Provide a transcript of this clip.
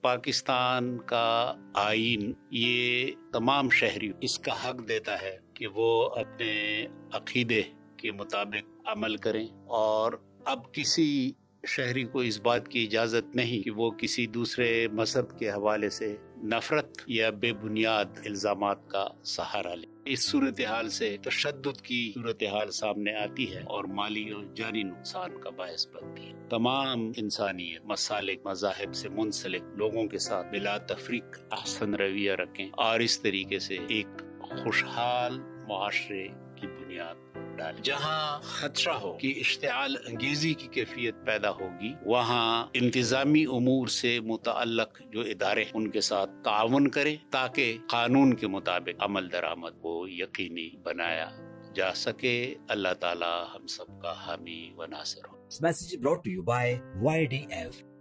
पाकिस्तान का आईन ये तमाम शहरी इसका हक देता है कि वो अपने अकीदे के मुताबिक अमल करें, और अब किसी शहरी को इस बात की इजाजत नहीं कि वो किसी दूसरे मजहब के हवाले से नफरत या बेबुनियाद इल्जामात का सहारा ले। इस सूरत हाल से तशद्दुद की सूरत हाल सामने आती है और माली और जानी नुकसान का बायस बनती है। तमाम इंसानियत मसालिक मज़ाहिब से मुंसलिक लोगों के साथ बिला तफरीक अहसन रवैया रखें और इस तरीके से एक खुशहाल मुआशरे की बुनियाद डालें। जहाँ खतरा हो कि इश्तिआल अंगेजी की कैफियत पैदा होगी, वहाँ इंतजामी उमूर से मुतअल्लक जो इदारे उनके साथ ताउन करें ताकि कानून के मुताबिक अमल दरामद को यकीनी बनाया जा सके। अल्लाह ताला हम सबका हामी व नासिर हो। This message brought to you by YDF.